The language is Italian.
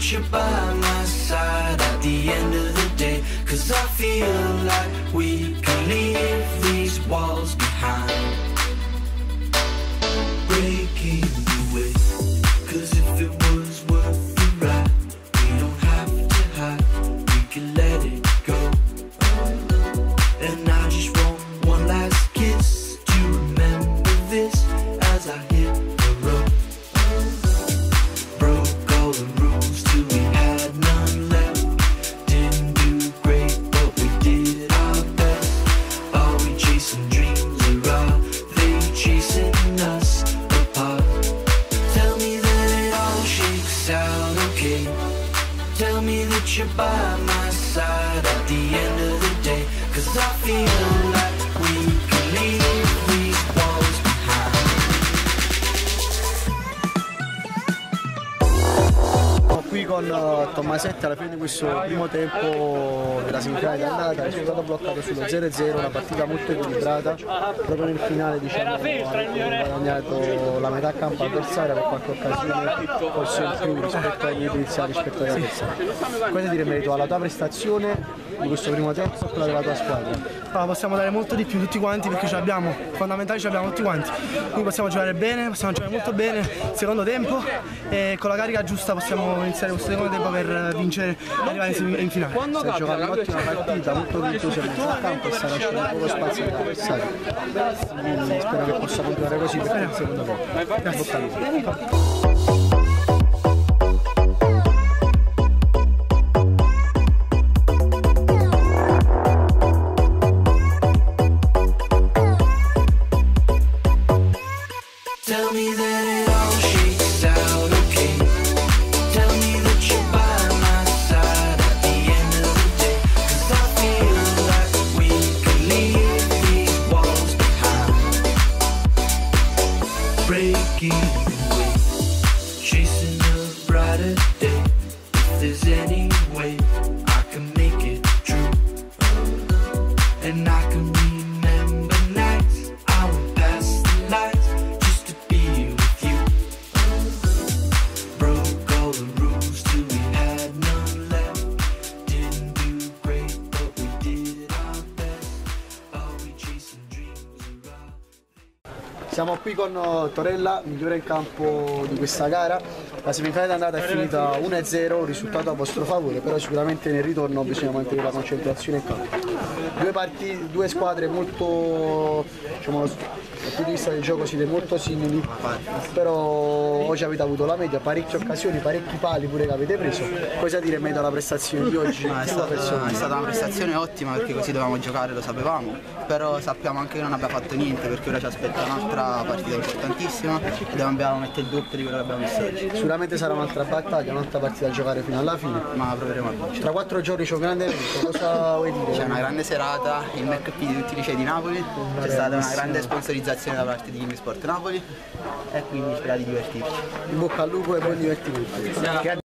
that you're by my side at the end of the day, 'cause I feel like we can leave these walls behind, breaking away, 'cause if it was worth the ride, we don't have to hide, we can let it go. And I just want one last kiss to remember this as I hit the road. Broke all the rules till we had none left. Didn't do great, but we did our best. Are we chasing dreams or are they chasing us apart? Tell me that it all shakes out okay. Tell me that you're by my side at the end of the day, 'cause I feel like we can leave these walls behind. Qui con Tommasetti alla fine di questo primo tempo della semifinale d'andata, il risultato bloccato sullo 0-0, una partita molto equilibrata. Proprio nel finale diciamo hanno guadagnato la metà campo avversaria per qualche occasione forse in più rispetto ai minuti iniziali rispetto agli avversari. Cosa dire in merito alla tua prestazione di questo primo tempo e quella della tua squadra? Possiamo dare molto di più tutti quanti, perché ce l'abbiamo, fondamentali ce l'abbiamo tutti quanti, quindi possiamo giocare bene, possiamo giocare molto bene il secondo tempo e con la carica giusta possiamo iniziare questo secondo tempo per vincere e arrivare in finale. Stai giocando un'ottima partita, molto virtuosa in mezzo al campo e sta lasciando poco spazio agli avversari, quindi spero che possa continuare così per il secondo tempo. Grazie. Tell me that it all shakes out okay. Tell me that you're by my side at the end of the day, 'cause I feel like we can leave these walls behind, breaking away, chasing a brighter day. If there's any way I can make it true, and I can remember nights I went past the lights just to be with you. Broke all the rules till we had none left. Didn't do great, but we did our best. Are we chasing dreams or are... Siamo qui con Torella, migliore in campo di questa gara. La semifinale d'andata è finita 1-0, un risultato a vostro favore, però sicuramente nel ritorno bisogna mantenere la concentrazione in campo. Due squadre molto, diciamo, dal punto di vista del gioco siete molto simili, però oggi avete avuto la media, parecchie occasioni, parecchi pali pure che avete preso. Cosa dire in merito alla prestazione di oggi? È stata una prestazione ottima, perché così dovevamo giocare, lo sapevamo, però sappiamo anche che non abbiamo fatto niente, perché ora ci aspetta un'altra partita importantissima e dobbiamo mettere il doppio di quello che abbiamo messo oggi. Sicuramente sarà un'altra battaglia, un'altra partita da giocare fino alla fine, ma proveremo a vincere. Tra 4 giorni c'è un grande evento, cosa vuoi dire? C'è una grande serata, il McP di tutti i licei di Napoli, c'è stata una grande sponsorizzazione da parte di Game Sport Napoli e quindi speriamo di divertirci. In bocca al lupo e buon divertimento.